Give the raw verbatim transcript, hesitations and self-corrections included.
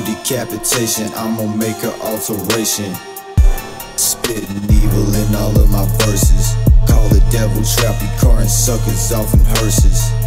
decapitation, I'm gon' make an alteration. Spitting evil in all of my verses. Call the devil, trap your car and suckers off in hearses.